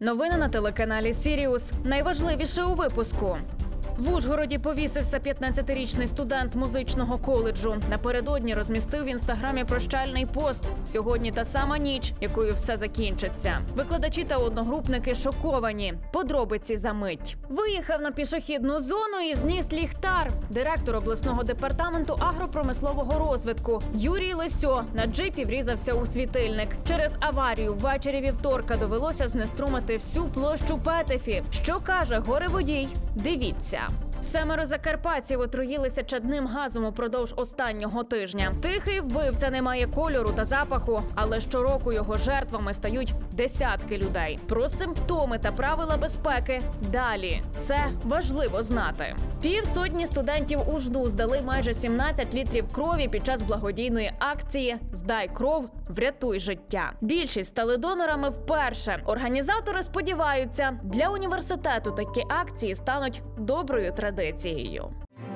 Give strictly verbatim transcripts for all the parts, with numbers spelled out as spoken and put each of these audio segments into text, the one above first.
Новини на телеканалі «Сіріус». Найважливіше у випуску. В Ужгороді повісився п'ятнадцятирічний студент музичного коледжу. Напередодні розмістив в інстаграмі прощальний пост. Сьогодні та сама ніч, якою все закінчиться. Викладачі та одногрупники шоковані. Подробиці за мить. Виїхав на пішохідну зону і зніс ліхтар. Директор обласного департаменту агропромислового розвитку Юрій Лисьо на джипі врізався у світильник. Через аварію ввечері вівторка довелося знеструмити всю площу Петефі. Що каже горе-водій? Дивіться. Семеро закарпатців отруїлися чадним газом упродовж останнього тижня. Тихий вбивця не має кольору та запаху, але щороку його жертвами стають десятки людей. Про симптоми та правила безпеки далі. Це важливо знати. Півсотні студентів УЖНУ здали майже сімнадцять літрів крові під час благодійної акції «Здай кров, врятуй життя». Більшість стали донорами вперше. Організатори сподіваються, для університету такі акції стануть доброю традицією.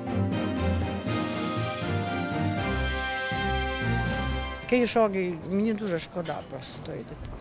Такий шок, і мені дуже шкода просто тої дитини.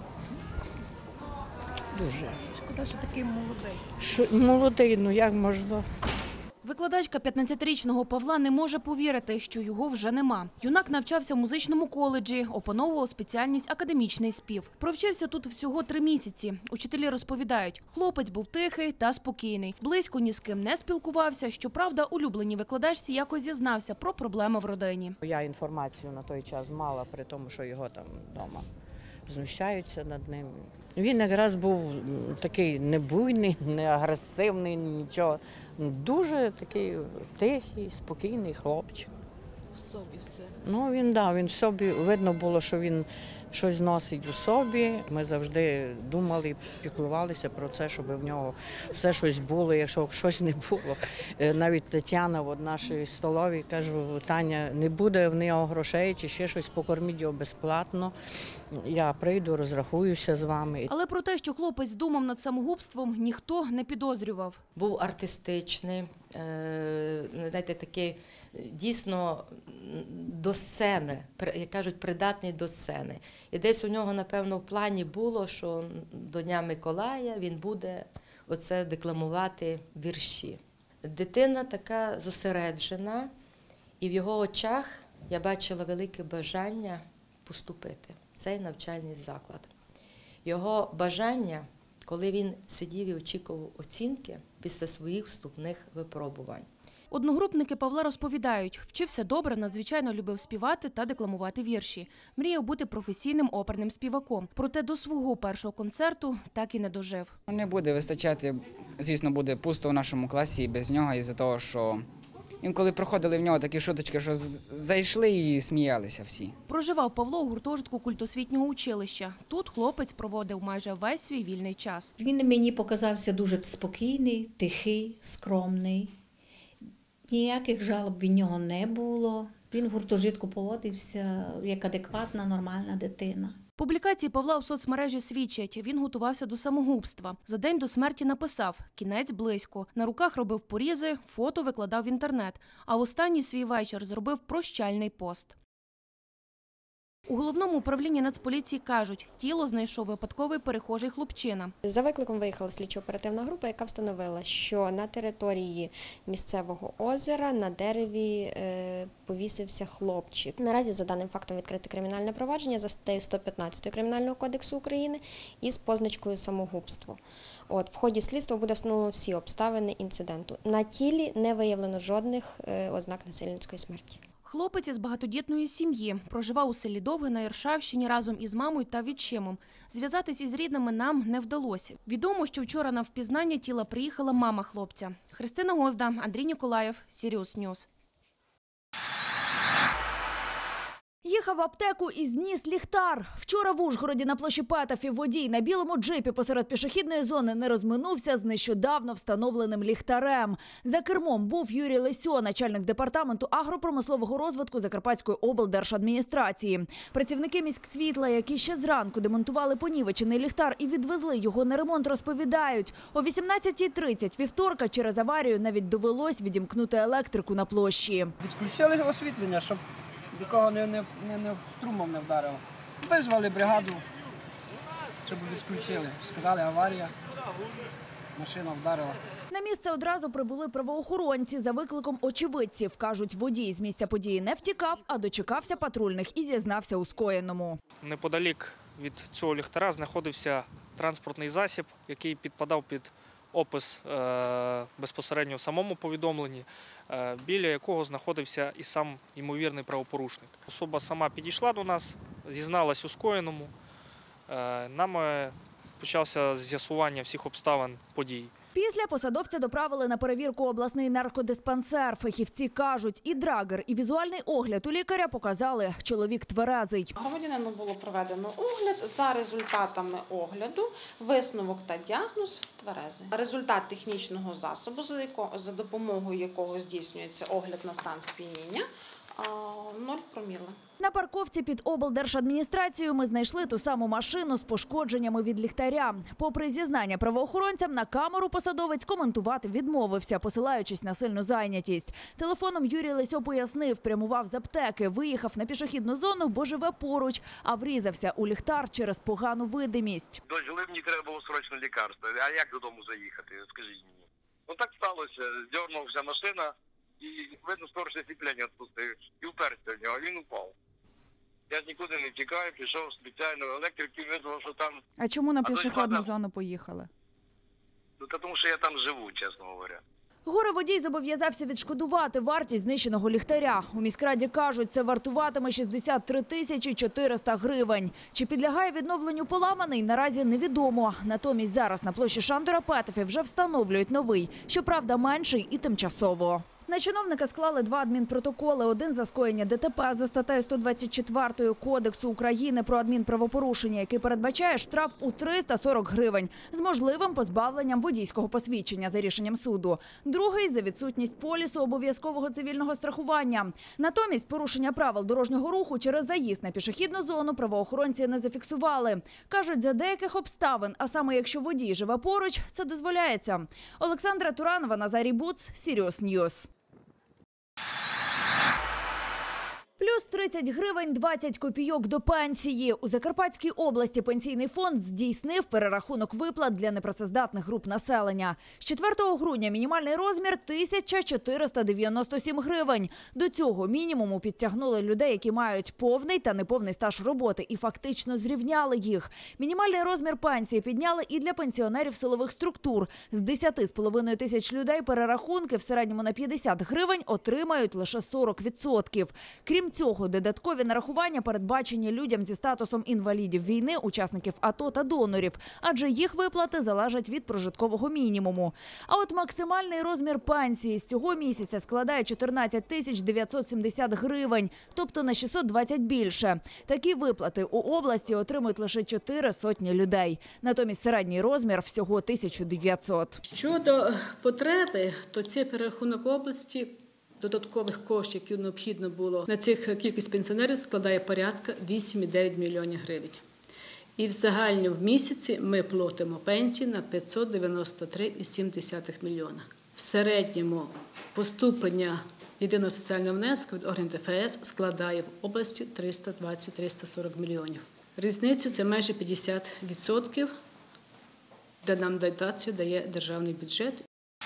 Дуже. Шкода, що такий молодий. Що, молодий, ну як можна? Викладачка п'ятнадцятирічного Павла не може повірити, що його вже нема. Юнак навчався в музичному коледжі, опановував спеціальність академічний спів. Провчився тут всього три місяці. Учителі розповідають, хлопець був тихий та спокійний. Близько ні з ким не спілкувався. Щоправда, улюбленій викладачці якось зізнався про проблеми в родині. Я інформацію на той час мала, при тому, що його там вдома знущаються над ним. Він якраз був такий не буйний, не агресивний, нічого. Дуже такий тихий, спокійний хлопчик. В собі все. Ну, він, да, він в собі, видно було, що він щось носить у собі. Ми завжди думали, піклувалися про це, щоб в нього все щось було, якщо щось не було. Навіть Тетяна в нашій столовій, кажу, Таня, не буде в нього грошей чи ще щось, покорміть його безплатно. Я прийду, розрахуюся з вами. Але про те, що хлопець думав над самогубством, ніхто не підозрював. Був артистичний, знаєте, такий дійсно до сцени, як кажуть, придатний до сцени. І десь у нього, напевно, в плані було, що до Дня Миколая він буде оце декламувати вірші. Дитина така зосереджена, і в його очах я бачила велике бажання поступити в цей навчальний заклад. Його бажання, коли він сидів і очікував оцінки після своїх вступних випробувань. Одногрупники Павла розповідають, вчився добре, надзвичайно любив співати та декламувати вірші. Мріяв бути професійним оперним співаком. Проте до свого першого концерту так і не дожив. Не буде вистачати, звісно, буде пусто в нашому класі і без нього, із-за того, що інколи проходили в нього такі шуточки, що зайшли і сміялися всі. Проживав Павло у гуртожитку культосвітнього училища. Тут хлопець проводив майже весь свій вільний час. Він мені показався дуже спокійний, тихий, скромний. Ніяких жалоб від нього не було. Він в гуртожитку поводився як адекватна, нормальна дитина. Публікації Павла у соцмережі свідчать, він готувався до самогубства. За день до смерті написав «Кінець близько». На руках робив порізи, фото викладав в інтернет. А в останній свій вечір зробив прощальний пост. У головному управлінні Нацполіції кажуть, тіло знайшов випадковий перехожий хлопчина. За викликом виїхала слідчо-оперативна група, яка встановила, що на території місцевого озера на дереві повісився хлопчик. Наразі за даним фактом відкрите кримінальне провадження за статтею сто п'ятнадцять Кримінального кодексу України із позначкою самогубство. От, в ході слідства буде встановлено всі обставини інциденту. На тілі не виявлено жодних ознак насильницької смерті. Хлопець із багатодітної сім'ї проживав у селі Довге на Іршавщині разом із мамою та відчимом. Зв'язатись із рідними нам не вдалося. Відомо, що вчора на впізнання тіла приїхала мама хлопця. Христина Гозда, Андрій Ніколаєв, Сіріус Ньюс. Їхав в аптеку і зніс ліхтар. Вчора в Ужгороді на площі Петефі водій на білому джипі посеред пішохідної зони не розминувся з нещодавно встановленим ліхтарем. За кермом був Юрій Лисьо, начальник департаменту агропромислового розвитку Закарпатської облдержадміністрації. Працівники міськсвітла, які ще зранку демонтували понівечений ліхтар і відвезли його на ремонт, розповідають, о вісімнадцятій тридцять вівторка через аварію навіть довелось відімкнути електрику на площі. Відключили освітлення, щоб нікого не, не, не, не струмом не вдарило. Визвали бригаду, щоб відключили. Сказали, аварія, машина вдарила. На місце одразу прибули правоохоронці за викликом очевидців. Кажуть, водій з місця події не втікав, а дочекався патрульних і зізнався у скоєному. Неподалік від цього ліхтаря знаходився транспортний засіб, який підпадав під опис е, безпосередньо в самому повідомленні, е, біля якого знаходився і сам ймовірний правопорушник. Особа сама підійшла до нас, зізналась у скоєному. Е, нами почався з'ясування всіх обставин подій. Після посадовця доправили на перевірку обласний наркодиспансер. Фахівці кажуть, і драгер, і візуальний огляд у лікаря показали – чоловік тверезий. Громадянину було проведено огляд. За результатами огляду висновок та діагноз – тверезий. Результат технічного засобу, за, якого, за допомогою якого здійснюється огляд на стан сп'яніння – нуль проміла. На парковці під облдержадміністрацією ми знайшли ту саму машину з пошкодженнями від ліхтаря. Попри зізнання правоохоронцям, на камеру посадовець коментувати відмовився, посилаючись на сильну зайнятість. Телефоном Юрій Лесьо пояснив, прямував з аптеки, виїхав на пішохідну зону, бо живе поруч, а врізався у ліхтар через погану видимість. Дожили, мені треба було срочно лікарство. А як додому заїхати? Скажіть мені. Ну так сталося. Здернувся машина. І, видно, скорше освітлення відпустив. І вперся в нього, він упав. Я ж нікуди не втікаю, пішов спеціально електриків, визвав, що там... А чому на А пішохідну дочка зону поїхали? Ну, тому що я там живу, чесно говоря. Горе-водій зобов'язався відшкодувати вартість знищеного ліхтаря. У міськраді кажуть, це вартуватиме шістдесят три тисячі чотириста гривень. Чи підлягає відновленню поламаний, наразі невідомо. Натомість зараз на площі Шандора Петефі вже встановлюють новий, щоправда менший і тимчасово. На чиновника склали два адмінпротоколи. Один за скоєння ДТП за статтею сто двадцять четвертою Кодексу України про адмінправопорушення, який передбачає штраф у триста сорок гривень з можливим позбавленням водійського посвідчення за рішенням суду. Другий – за відсутність полісу обов'язкового цивільного страхування. Натомість порушення правил дорожнього руху через заїзд на пішохідну зону правоохоронці не зафіксували. Кажуть, за деяких обставин, а саме якщо водій живе поруч, це дозволяється. Олександра Туранова, Назарій Буц, Сіріус Ньюс. Плюс тридцять гривень двадцять копійок до пенсії. У Закарпатській області пенсійний фонд здійснив перерахунок виплат для непрацездатних груп населення. З четвертого грудня мінімальний розмір – тисяча чотириста дев'яносто сім гривень. До цього мінімуму підтягнули людей, які мають повний та неповний стаж роботи і фактично зрівняли їх. Мінімальний розмір пенсії підняли і для пенсіонерів силових структур. З десяти з половиною тисяч людей перерахунки в середньому на п'ятдесят гривень отримають лише сорок відсотків. Крім цього, додаткові нарахування передбачені людям зі статусом інвалідів війни, учасників АТО та донорів, адже їх виплати залежать від прожиткового мінімуму. А от максимальний розмір пенсії з цього місяця складає чотирнадцять тисяч дев'ятсот сімдесят гривень, тобто на шістсот двадцять більше. Такі виплати у області отримують лише чотири сотні людей. Натомість середній розмір – всього тисяча дев'ятсот. Щодо потреби, то цей перерахунок області додаткових коштів, які необхідно було на цих кількість пенсіонерів, складає порядка вісім цілих дев'ять мільйонів гривень. І в загальному в місяці ми платимо пенсії на п'ятсот дев'яносто три цілих сім десятих мільйона. В середньому поступлення єдиного соціального внеску від органів ДФС складає в області триста двадцять - триста сорок мільйонів. Різницю – це майже п'ятдесят відсотків, де нам дотацію дає державний бюджет.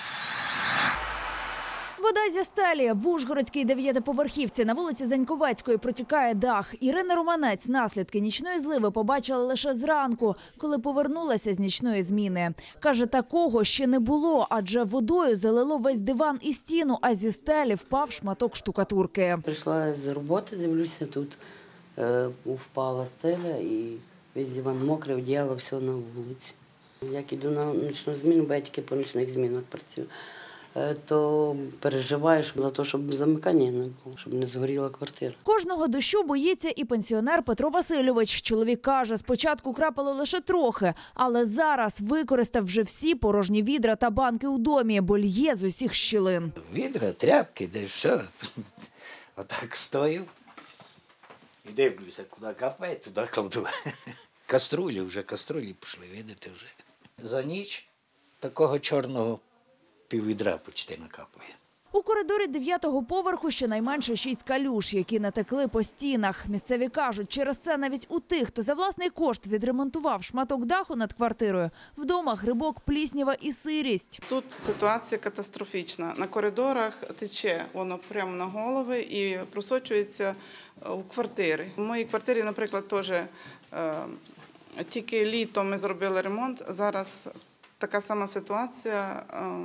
Вода зі стелі. В Ужгородській дев'ятиповерхівці на вулиці Заньковецької протікає дах. Ірина Романець наслідки нічної зливи побачила лише зранку, коли повернулася з нічної зміни. Каже, такого ще не було, адже водою залило весь диван і стіну, а зі стелі впав шматок штукатурки. Прийшла з роботи, дивлюся, тут е, впала стеля і весь диван мокрий, одіяло, все на вулиці. Як іду на нічну зміну, бо я тільки по нічних змінах працюю, то переживаєш за те, щоб замикання не було, щоб не згоріла квартира. Кожного дощу боїться і пенсіонер Петро Васильович. Чоловік каже, спочатку крапало лише трохи, але зараз використав вже всі порожні відра та банки у домі, бо лє з усіх щілин. Відра, тряпки, де все. Отак стою і дивлюся, куди капає, туди кладу. Каструлі вже, каструлі пішли, видите вже. За ніч такого чорного піввідра почти накапує. У коридорі дев'ятого поверху щонайменше шість калюж, які натекли по стінах. Місцеві кажуть, через це навіть у тих, хто за власний кошт відремонтував шматок даху над квартирою, вдома грибок, пліснява і сирість. Тут ситуація катастрофічна. На коридорах тече воно прямо на голови і просочується у квартири. У моїй квартирі, наприклад, теж е, тільки літом ми зробили ремонт, зараз така сама ситуація,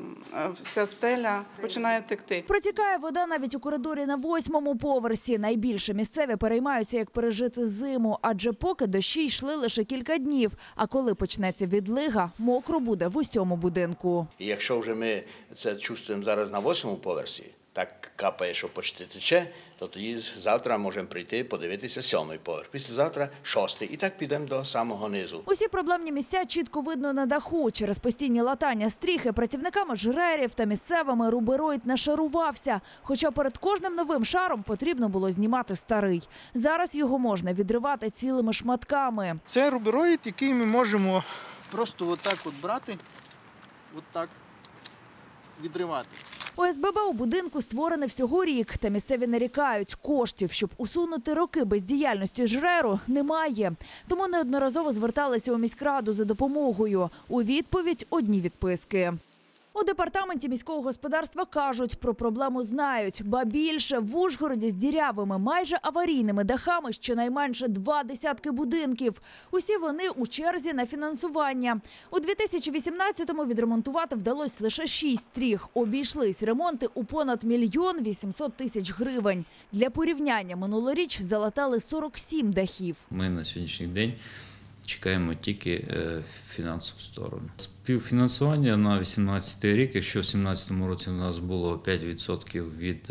вся стеля починає текти. Протікає вода навіть у коридорі на восьмому поверсі. Найбільше місцеві переймаються, як пережити зиму, адже поки дощі йшли лише кілька днів. А коли почнеться відлига, мокро буде в усьому будинку. І якщо вже ми це чувствуємо зараз на восьмому поверсі, так капає, що почти тече, то тоді завтра можемо прийти, подивитися сьомий поверх. Післязавтра шостий. І так підемо до самого низу. Усі проблемні місця чітко видно на даху. Через постійні латання стріхи працівниками жрерів та місцевими рубероїд нашарувався. Хоча перед кожним новим шаром потрібно було знімати старий. Зараз його можна відривати цілими шматками. Це рубероїд, який ми можемо просто отак от брати, отак відривати. О С Б Б у будинку створене всього рік, та місцеві нарікають, коштів, щоб усунути роки бездіяльності жреру, немає. Тому неодноразово зверталися у міськраду за допомогою. У відповідь – одні відписки. У департаменті міського господарства кажуть, про проблему знають. Ба більше, в Ужгороді з дірявими, майже аварійними дахами щонайменше два десятки будинків. Усі вони у черзі на фінансування. У дві тисячі вісімнадцятому відремонтувати вдалося лише шість стріх. Обійшлись ремонти у понад мільйон вісімсот тисяч гривень. Для порівняння, минулоріч залатали сорок сім дахів. Ми на сьогоднішній день чекаємо тільки фінансову сторону. Співфінансування на вісімнадцятий рік, якщо в сімнадцятому році у нас було п'ять відсотків від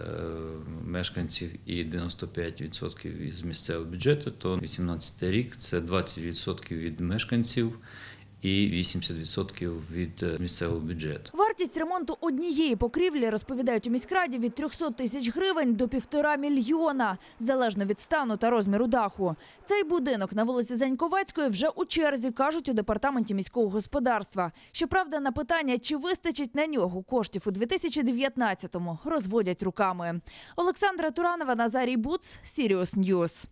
мешканців і дев'яносто п'ять відсотків із місцевого бюджету, то вісімнадцятий рік – це двадцять відсотків від мешканців і вісімдесят відсотків від місцевого бюджету. Вартість ремонту однієї покрівлі, розповідають у міськраді, від трьохсот тисяч гривень до півтора мільйона, залежно від стану та розміру даху. Цей будинок на вулиці Заньковецької вже у черзі, кажуть у департаменті міського господарства. Щоправда, на питання, чи вистачить на нього коштів у дві тисячі дев'ятнадцятому, розводять руками. Олександра Туранова, Назарій Буц, Сіріус Ньюс.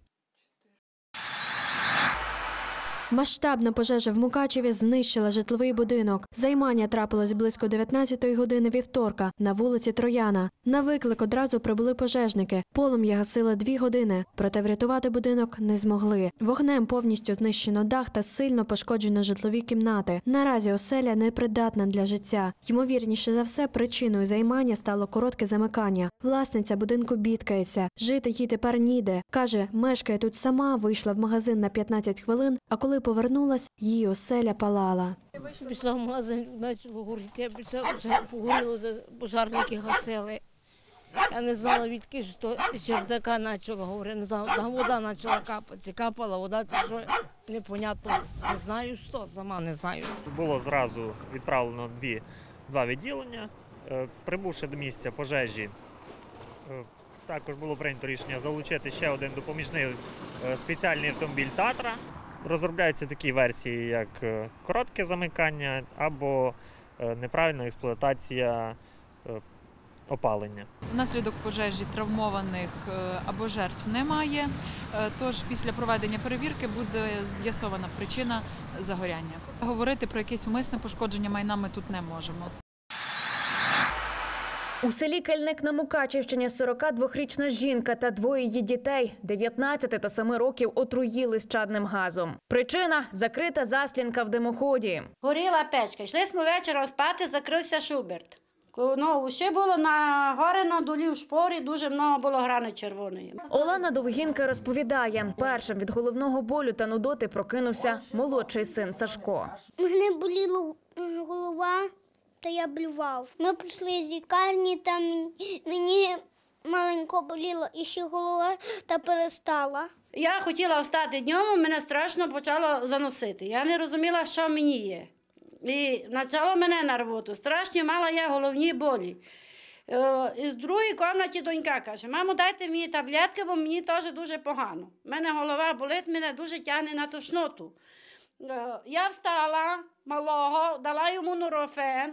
Масштабна пожежа в Мукачеві знищила житловий будинок. Займання трапилось близько дев'ятнадцятої години вівторка на вулиці Трояна. На виклик одразу прибули пожежники. Полум'я гасили дві години, проте врятувати будинок не змогли. Вогнем повністю знищено дах та сильно пошкоджено житлові кімнати. Наразі оселя непридатна для життя. Ймовірніше за все, причиною займання стало коротке замикання. Власниця будинку бідкається. Жити їй тепер ніде. Каже, мешкає тут сама, вийшла в магазин на п'ятнадцять хвилин, а коли повернулась, її оселя палала. Пішла в магазин, почало горіти, вже погоріло, пожарники гасили. Я не знала, відки, що чердака почала говорити, не знала, вода почала капати, капала, вода, це що, непонятно, не знаю, що, сама не знаю. Було зразу відправлено дві, два відділення, прибувши до місця пожежі, також було прийнято рішення залучити ще один допоміжний спеціальний автомобіль «Татра». Розробляються такі версії, як коротке замикання або неправильна експлуатація опалення. Внаслідок пожежі травмованих або жертв немає, тож після проведення перевірки буде з'ясована причина загоряння. Говорити про якесь умисне пошкодження майна ми тут не можемо. У селі Кельник на Мукачівщині сорокадвохрічна жінка та двоє її дітей дев'ятнадцяти та семи років отруїли чадним газом. Причина – закрита заслінка в димоході. Горіла печка. Йшли ми вечора спати, закрився шуберт. Ну, ще було на горе на долі в шпорі, дуже багато було грани червоної. Олена Довгінка розповідає, першим від головного болю та нудоти прокинувся молодший син Сашко. Мене боліла голова. Та я блював. Ми прийшли з лікарні, там мені маленько боліло і ще голова та перестала. Я хотіла встати днем, мене страшно почало заносити. Я не розуміла, що мені є. І почало мене на роботу. Страшні мала я головні болі. І в другій кімнаті донька каже, мамо, дайте мені таблетки, бо мені теж дуже погано. У мене голова болить, мене дуже тягне на тошноту. Я встала малого, дала йому нурофен,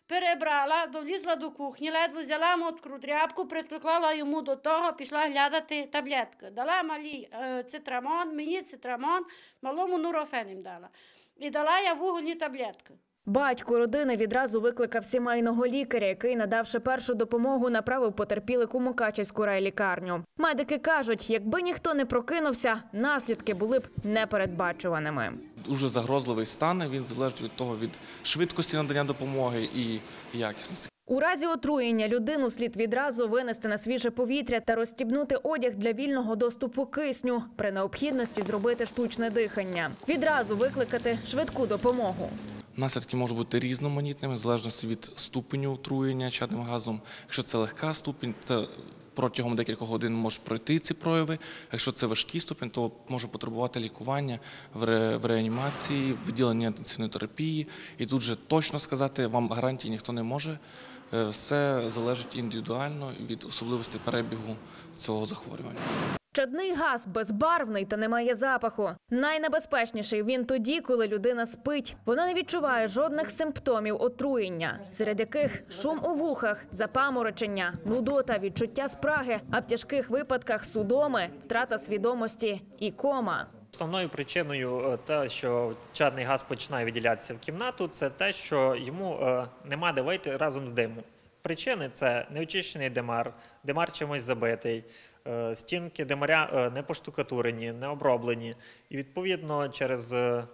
перебрала, долізла до кухні, ледве взяла мотку тряпку, приклала йому до того, пішла глядати таблетки. Дала малій е, цитрамон, мені цитрамон, малому нурофен їм дала. І дала я вугільні таблетки. Батько родини відразу викликав сімейного лікаря, який, надавши першу допомогу, направив потерпілих у Мукачівську райлікарню. Медики кажуть, якби ніхто не прокинувся, наслідки були б непередбачуваними. Дуже загрозливий стан, він залежить від того, від швидкості надання допомоги і якісності. У разі отруєння людину слід відразу винести на свіже повітря та розстібнути одяг для вільного доступу кисню. При необхідності зробити штучне дихання. Відразу викликати швидку допомогу. Наслідки можуть бути різноманітними, в залежності від ступеню отруєння чадним газом. Якщо це легка ступінь, це протягом декількох годин можуть пройти ці прояви. Якщо це важкий ступінь, то може потребувати лікування в, ре, в реанімації, відділенні інтенсивної терапії. І тут же точно сказати вам гарантії ніхто не може. Все залежить індивідуально від особливостей перебігу цього захворювання. Чадний газ безбарвний та не має запаху. Найнебезпечніший він тоді, коли людина спить. Вона не відчуває жодних симптомів отруєння, серед яких шум у вухах, запаморочення, нудота, відчуття спраги, а в тяжких випадках судоми, втрата свідомості і кома. Основною причиною те, що чадний газ починає виділятися в кімнату, це те, що йому нема де вийти разом з димом. Причини – це неочищений димар, димар чимось забитий, стінки димаря не поштукатурені, не оброблені. І відповідно через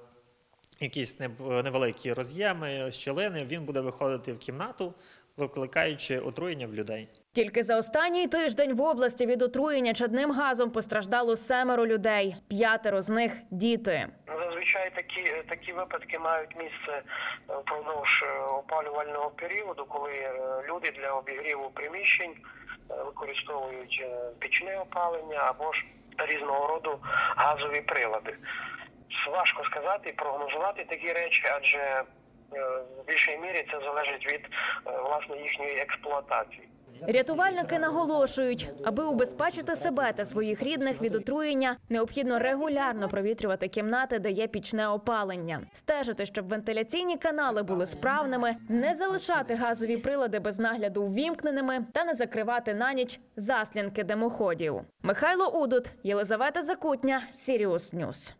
якісь невеликі роз'єми, щілини він буде виходити в кімнату, викликаючи отруєння в людей. Тільки за останній тиждень в області від отруєння чадним газом постраждало семеро людей. П'ятеро з них – діти. Зазвичай такі, такі випадки мають місце впродовж опалювального періоду, коли люди для обігріву приміщень використовують пічне опалення або ж різного роду газові прилади. Важко сказати і прогнозувати такі речі, адже в більшій мірі це залежить від власне їхньої експлуатації. Рятувальники наголошують, аби убезпечити себе та своїх рідних від отруєння, необхідно регулярно провітрювати кімнати, де є пічне опалення. Стежити, щоб вентиляційні канали були справними, не залишати газові прилади без нагляду ввімкненими та не закривати на ніч заслінки димоходів. Михайло Удут, Єлизавета Закутня, Сіріус Ньюс.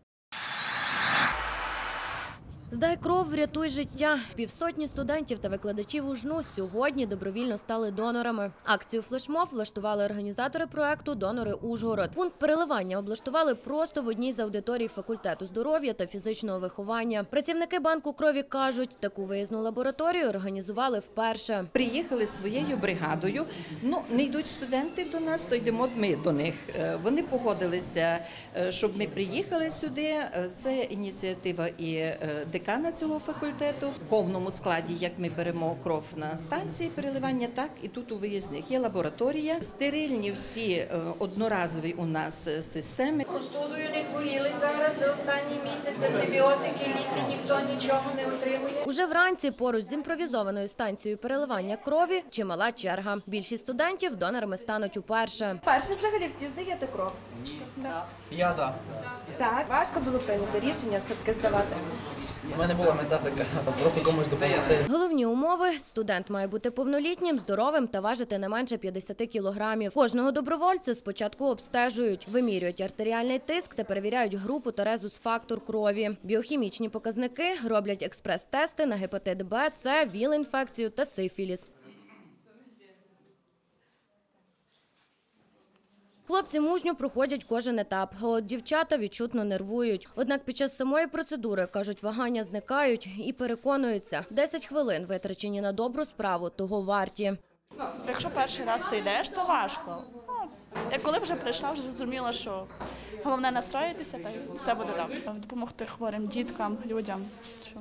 Здай кров, врятуй життя. Півсотні студентів та викладачів УЖНУ сьогодні добровільно стали донорами. Акцію флешмоб влаштували організатори проекту «Донори Ужгород». Пункт переливання облаштували просто в одній з аудиторій факультету здоров'я та фізичного виховання. Працівники банку крові кажуть, таку виїзну лабораторію організували вперше. Приїхали своєю бригадою. Ну, не йдуть студенти до нас, то йдемо ми до них. Вони погодилися, щоб ми приїхали сюди. Це ініціатива і декана цього факультету. В повному складі, як ми беремо кров на станції переливання, так і тут у виїзних. Є лабораторія, стерильні всі одноразові у нас системи. Простудою не хворіли зараз за останній місяць, антибіотики, ліки, ніхто нічого не отримує. Уже вранці поруч з імпровізованою станцією переливання крові чимала черга. Більшість студентів донорами стануть уперше. Перше взагалі всі здаєте кров? Ні. Так. Я так. Так. Важко було прийняти рішення все-таки здавати? У мене була мета така, просто комусь допомогти. Головні умови – студент має бути повнолітнім, здоровим та важити не менше п'ятдесят кілограмів. Кожного добровольця спочатку обстежують, вимірюють артеріальний тиск та перевіряють групу та резус-фактор крові. Біохімічні показники, роблять експрес-тести на гепатит Б, С, ВІЛ-інфекцію та сифіліс. Хлопці мужньо проходять кожен етап, а от дівчата відчутно нервують. Однак під час самої процедури, кажуть, вагання зникають і переконуються. десять хвилин витрачені на добру справу, того варті. Якщо перший раз ти йдеш, то важко. Я коли вже прийшла, вже зрозуміла, що головне настроїтися, та й все буде добре. Допомогти хворим діткам, людям. Що...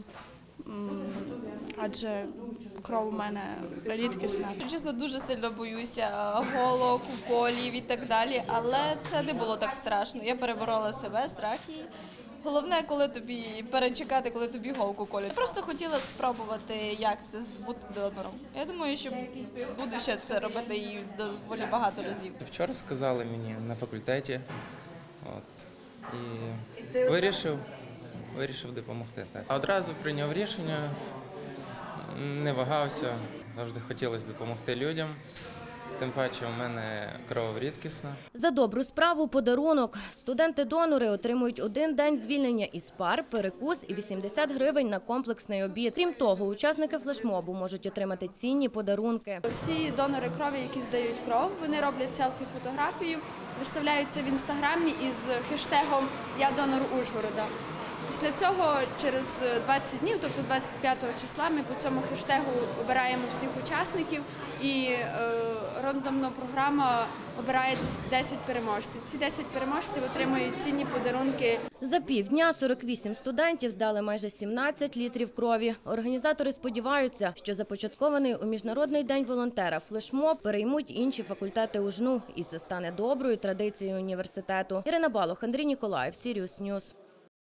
Адже кров у мене рідкісна. Чесно, дуже сильно боюся голок, уколів і так далі, але це не було так страшно. Я переборола себе, страх і головне, коли тобі перечекати, коли тобі голку колють. Я просто хотіла спробувати, як це бути донором. Я думаю, що буду ще це робити і доволі багато разів. Вчора сказали мені на факультеті, от, і вирішив. Вирішив допомогти. Так. Одразу прийняв рішення, Не вагався, завжди хотілося допомогти людям. Тим паче у мене кров рідкісна. За добру справу – подарунок. Студенти-донори отримують один день звільнення із пар, перекус і вісімдесят гривень на комплексний обід. Крім того, учасники флешмобу можуть отримати цінні подарунки. Всі донори крові, які здають кров, вони роблять селфі-фотографію, виставляються в інстаграмі із хештегом «Я донор Ужгорода». Після цього через двадцять днів, тобто двадцять п'ятого числа, ми по цьому хештегу обираємо всіх учасників і е, рандомна програма обирає десять переможців. Ці десять переможців отримують цінні подарунки. За півдня сорок вісім студентів здали майже сімнадцять літрів крові. Організатори сподіваються, що започаткований у Міжнародний день волонтера флешмоб переймуть інші факультети УЖНУ. І це стане доброю традицією університету. Ірина Балох, Андрій Ніколаєв, Сіріус Ньюс.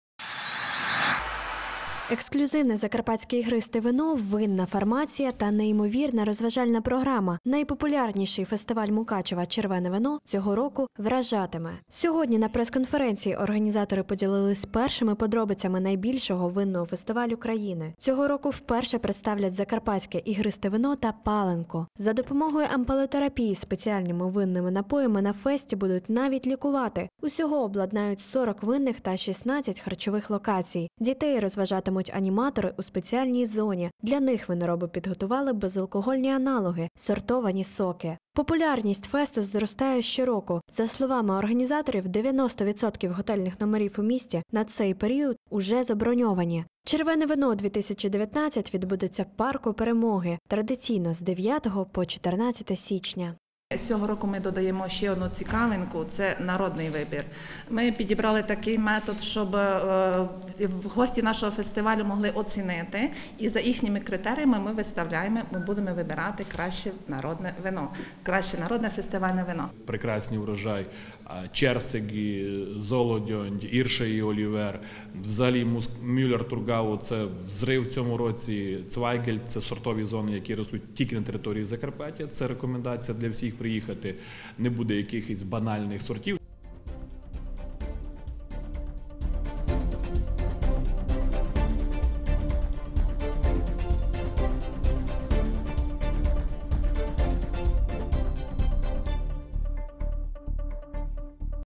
Ексклюзивне закарпатське ігристе вино, винна фармація та неймовірна розважальна програма. Найпопулярніший фестиваль Мукачева «Червене вино» цього року вражатиме. Сьогодні на прес-конференції організатори поділились першими подробицями найбільшого винного фестивалю країни. Цього року вперше представлять закарпатське ігристе вино та паленку. За допомогою ампелотерапії спеціальними винними напоями на фесті будуть навіть лікувати. Усього обладнають сорок винних та шістнадцять харчових локацій. Дітей розважатимуть аніматори у спеціальній зоні. Для них винороби підготували безалкогольні аналоги – сортовані соки. Популярність фесту зростає щороку. За словами організаторів, дев'яносто відсотків готельних номерів у місті на цей період уже заброньовані. «Червене вино» дві тисячі дев'ятнадцять відбудеться в парку Перемоги, традиційно з дев'ятого по чотирнадцяте січня. Цього року ми додаємо ще одну цікавинку – це народний вибір. Ми підібрали такий метод, щоб гості нашого фестивалю могли оцінити, і за їхніми критеріями ми виставляємо, ми будемо вибирати краще народне вино, краще народне фестивальне вино. Прекрасний урожай, Черсиги, Золодьонь, Ірша і Олівер, взагалі Мюллер-Тургау – це взрив в цьому році, Цвайгель – це сортові зони, які ростуть тільки на території Закарпаття. Це рекомендація для всіх приїхати, не буде якихось банальних сортів.